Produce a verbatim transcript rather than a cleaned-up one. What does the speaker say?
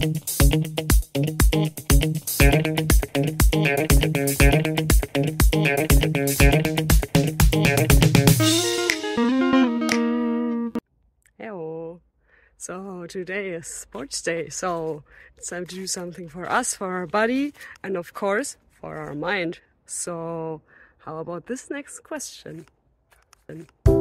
Hello. So today is sports day, so it's time to do something for us, for our body, and of course for our mind. So how about this next question?